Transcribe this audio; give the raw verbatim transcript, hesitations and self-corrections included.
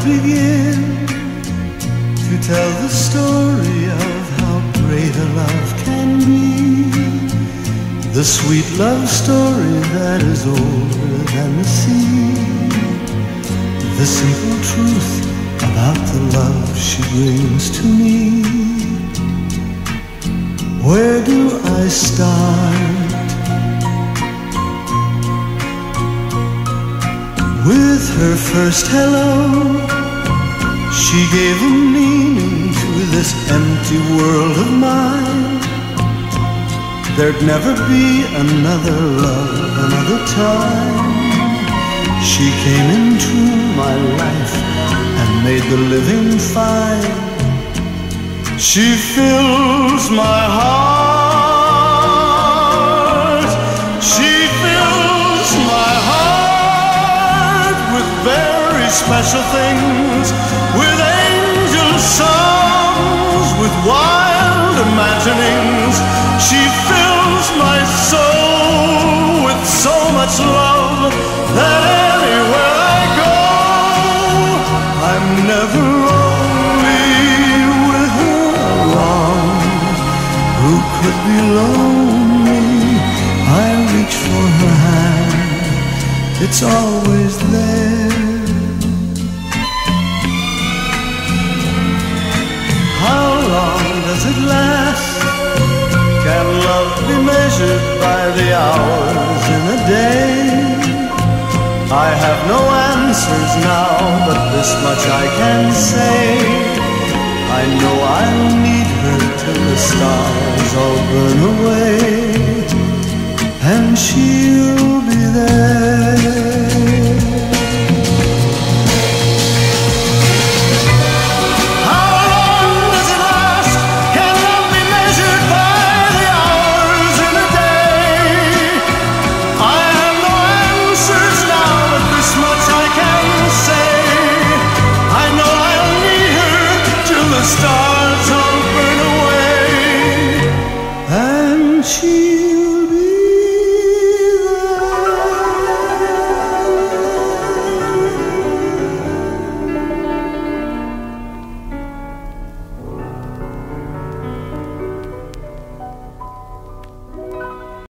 begin to tell the story of how great a love can be? The sweet love story that is older than the sea. The simple truth about the love she brings to me. Where do I start? With her first hello, she gave a meaning to this empty world of mine. There'd never be another love, another time. She came into my life and made the living fine. She fills my heart. She fills my heart with very special things, with angel songs, with wild imaginings. She fills my soul with so much love that anywhere I go, I'm never lonely with her along. Who could be lonely? I reach for her hand, it's always there. How long does it last? Can love be measured by the hours in a day? I have no answers now, but this much I can say. I know I'll need her till the stars all burn away, and she'll be there. The stars all burn away, and she